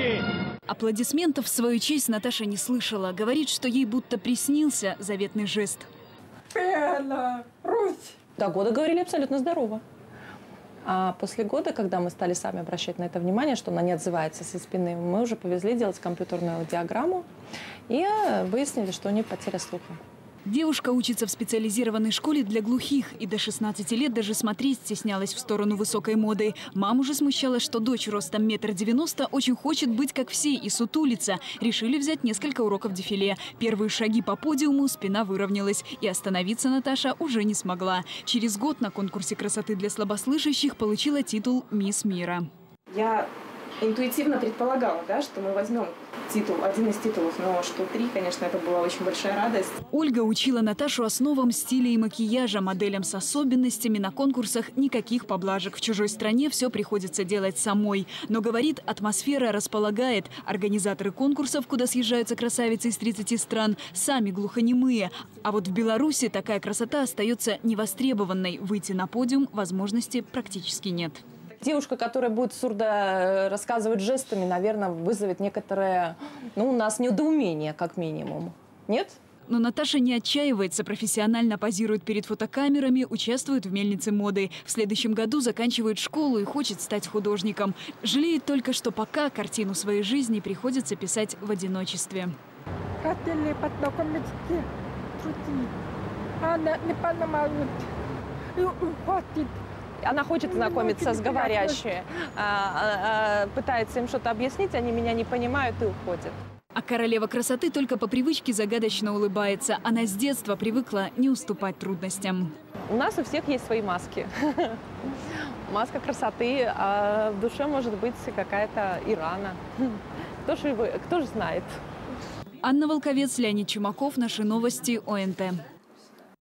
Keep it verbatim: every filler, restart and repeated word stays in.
девушки! Аплодисментов в свою честь Наташа не слышала. Говорит, что ей будто приснился заветный жест. Пена, Русь! До года говорили абсолютно здорово. А после года, когда мы стали сами обращать на это внимание, что она не отзывается со спины, мы уже повезли делать компьютерную диаграмму и выяснили, что у нее потеря слуха. Девушка учится в специализированной школе для глухих и до шестнадцати лет даже смотреть стеснялась в сторону высокой моды. Маму же смущало, что дочь ростом метр девяносто очень хочет быть как все и сутулиться. Решили взять несколько уроков дефиле. Первые шаги по подиуму, спина выровнялась. И остановиться Наташа уже не смогла. Через год на конкурсе красоты для слабослышащих получила титул «Мисс Мира». Я интуитивно предполагала, да, что мы возьмем титул, один из титулов, но что три, конечно, это была очень большая радость. Ольга учила Наташу основам стиля и макияжа, моделям с особенностями. На конкурсах никаких поблажек. В чужой стране все приходится делать самой. Но, говорит, атмосфера располагает. Организаторы конкурсов, куда съезжаются красавицы из тридцати стран, сами глухонемые. А вот в Беларуси такая красота остается невостребованной. Выйти на подиум возможности практически нет. Девушка, которая будет сурдо рассказывать жестами, наверное, вызовет некоторое, ну, у нас недоумение, как минимум. Нет? Но Наташа не отчаивается, профессионально позирует перед фотокамерами, участвует в мельнице моды. В следующем году заканчивает школу и хочет стать художником. Жалеет только, что пока картину своей жизни приходится писать в одиночестве. Хотели познакомиться, она не понимает и уходит. Она хочет знакомиться с говорящими, а, а, а, пытается им что-то объяснить, они меня не понимают и уходят. А королева красоты только по привычке загадочно улыбается. Она с детства привыкла не уступать трудностям. У нас у всех есть свои маски. Маска красоты, а в душе может быть какая-то и рана. Кто же, кто же знает? Анна Волковец, Леонид Чумаков. Наши новости. ОНТ.